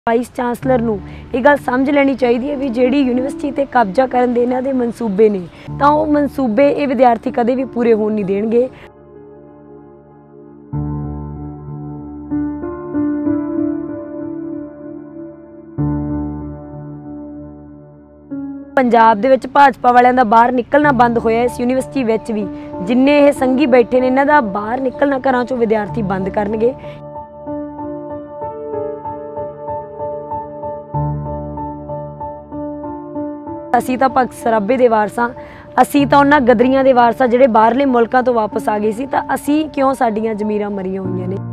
Vice chancellor नूं ये गल समझ लेनी चाहिए है भी जिहड़ी यूनीवर्सिटी ते कब्जा करन दे इन्हां दे मनसूबे ने तां ओह मनसूबे ये विद्यार्थी कदे भी पूरे होण नहीं देणगे। पंजाब दे विच भाजपा वालियां दा बाहर निकलना बंद होया इस यूनीवर्सिटी विच भी जिन्ने ये संघी बैठे ने इन्हां दा बाहर निकलना घरां चों विद्यार्थी बंद करनगे। असीं तां भगत सराभे दे वारस हां, असीं तां उन्हां गदरियां दे वारस हां जिहड़े बाहरले मुल्कां तो वापस आ गए सी तां असीं क्यों साडीआं ज़मीरां मरीआं होईआं ने।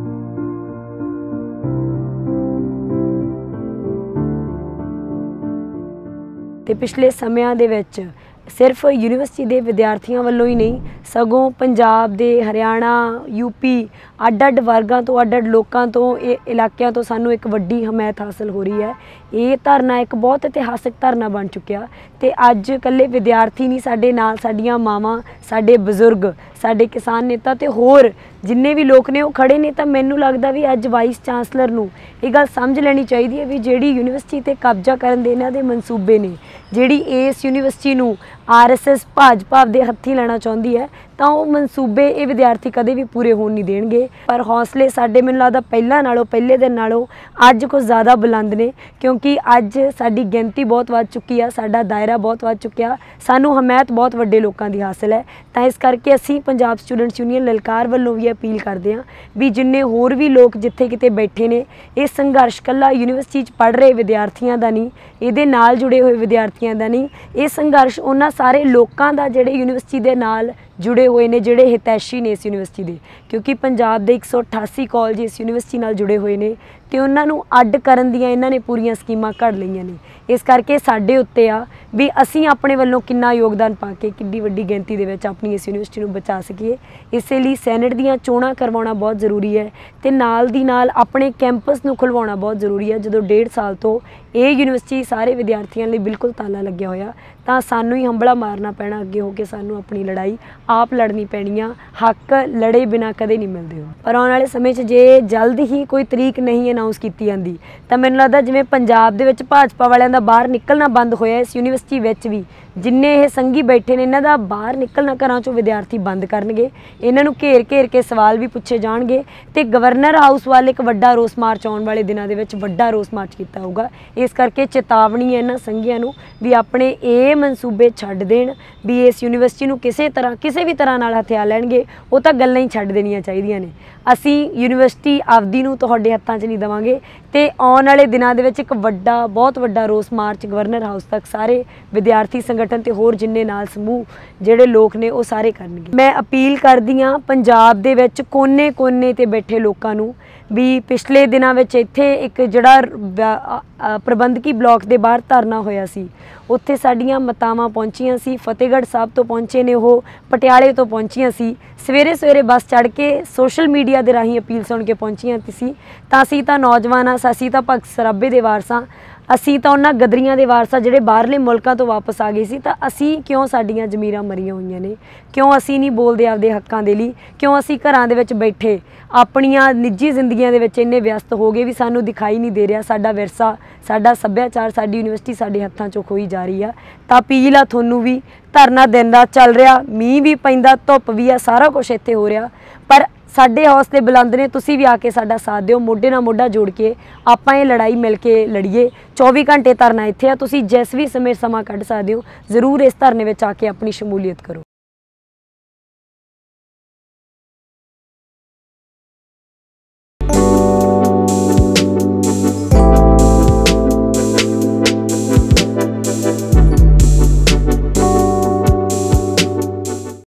ते पिछले समयां दे विच सिर्फ यूनीवर्सिटी के विद्यार्थियों वालों ही नहीं सगों पंजाब दे हरियाणा यूपी अड अड वर्गां तो अड अड लोगों तो इलाकों तो सानू एक वड्डी हमायत हासिल हो रही है। ये धरना एक बहुत इतिहासिक धरना बन चुकिया ते अज कल्ले विद्यार्थी नहीं साडे नाल साडियां मावां साडे बजुर्ग साडे किसान नेता ते होर जिन्ने भी लोग ने वो खड़े ने। तां मैनूं लगदा भी अज वाइस चांसलर नूं ये गल समझ लेनी चाहिए है भी जिहड़ी यूनीवर्सिटी ते कब्जा करन दे इन्हां दे मनसूबे ने जिहड़ी इस यूनीवर्सिटी नूं RSS भाजपा दे हत्थी लेना चाहुंदी है तां ओह मनसूबे ये विद्यार्थी कदे भी पूरे होण नहीं देणगे। पर हौसले साडे मैनूं लगदा पहले दिन नालों अज कुछ ज़्यादा बुलंद ने क्योंकि अज साडी गिनती बहुत वध चुकी है, साडा दायरा बहुत वध चुकिया, सानूं हमायत बहुत वड्डे लोकां दी हासिल है। तां इस करके असीं पंजाब स्टूडेंट्स यूनियन ललकार वल्लों भी अपील करदे हां भी जिन्ने होर भी लोग जिथे किते बैठे ने ये संघर्ष कल्ला यूनीवर्सिटी च पढ़ रहे विद्यार्थियों का नहीं, इहदे नाल जुड़े हुए विद्यार्थियों का नहीं, ये संघर्ष उन्हां सारे लोगों का जिहड़े यूनीवर्सिटी दे नाल जुड़े हुए ने जिहड़े हितैषी ने इस यूनीवर्सिटी दे क्योंकि पंजाब दे 188 कॉलेज इस यूनीवर्सिटी नाल जुड़े हुए ने ते उन्हां नूं अड्ड करन दियां इन्हां ने पूरीआं स्कीमां घड़ लईआं ने। इस करके साडे उत्ते आ भी असीं अपने वल्लों किन्ना योगदान पा के किड्डी वड्डी गिणती दे विच अपनी इस यूनीवर्सिटी नूं बचा सकीए। इसे लई सैनेट दीआं चोणां करवाउणा बहुत जरूरी है ते नाल दी नाल अपने कैंपस नूं खुलवाउणा बहुत जरूरी है। जदों 1.5 साल तो ये यूनीवर्सिटी सारे विद्यार्थियों लई बिल्कुल ताला लग्या होया तां सानूं ही हंबला मारना पैना अगे हो के सानूं अपनी लड़ाई आप लड़नी पैनी आ। हक लड़े बिना कदे नहीं मिलते हो। पर आने वाले समय जे जल्द ही कोई तरीक नहीं अनाउंस की जाती तो मैनूं लगदा जिवें पंजाब दे विच भाजपा वालियां दा बाहर निकलना बंद होया इस यूनीवर्सिटी विच भी जिन्ने ये संघी बैठे ने इन्हां दा बाहर निकलना घरां चों विद्यार्थी बंद करनगे। इन्हां नूं घेर घेर के सवाल भी पूछे जाणगे ते गवर्नर हाउस वाल एक वड्डा रोस मार्च आउण वाले दिनां दे विच वड्डा रोस मार्च कीता होगा। इस करके चेतावनी है इन्हां संघियां नूं भी अपने ये मनसूबे छड्ड देण भी इस यूनीवर्सिटी नूं किसी भी तरह नाल हथिया लैणगे वो तां गल्लां ही छड्ड देणीआं चाहीदिआं ने। असीं यूनीवर्सिटी आपदी नूं तुहाडे हत्थां 'च नहीं देवांगे ते आउण वाले दिनां दे विच एक वड्डा बहुत वड्डा रोस मार्च गवर्नर हाउस तक सारे विद्यार्थी संगठन ते होर जिन्ने नाल समूह जिहड़े लोग ने वो सारे करनगे। मैं अपील करदी हां पंजाब दे विच कोने कोने ते बैठे लोकां नूं भी पिछले दिनां विच इत्थे एक जिहड़ा प्रबंधकी ब्लॉक दे बाहर धरना होया सी उत्थे साडीआं मातावां पहुंचियां सी, फतेहगढ़ साहब तो पहुंचे ने वो, पटियाले तो पहुंचियां सी, सवेरे सवेरे बस चढ़ के सोशल मीडिया दे राहीं अपील सुण के पहुंचियां सी। तां असीं तां नौजवान हां, असीं तां भगत सराभे दे वारस हां, असीं तां उन्हां गदरियां दे वारस हां जिहड़े बाहरले मुल्कां तो वापस आ गए सी तां असीं क्यों साडीआं ज़मीरां मरीआं होईआं ने, क्यों असीं नहीं बोलदे आपदे हक्कां दे लई, क्यों असीं घरां दे विच बैठे अपनियां निजी जिंदगियां दे विच इन्ने व्यस्त हो गए भी सानूं दिखाई नहीं दे रहा साडा विरसा साडा सभ्याचार साडी यूनीवर्सिटी साडे हत्थां चों खोई जा रही है। तां अपील आ तुहानूं भी धरना दिन रात चल रहा, मींह भी पैंदा धुप्प भी आ, सारा कुछ इत्थे हो रहा पर साडे हौसले बुलंद ने। तुसीं भी आके साडा साथ दिओ, मोढे नाल मोढा जोड़ के आपां ये लड़ाई मिल के लड़ीए। 24 घंटे धरना इत्थे आ, तुसीं जिस भी समय समा कढ सकदे हो, जरूर इस धरने विच आके अपनी शमूलीयत करो।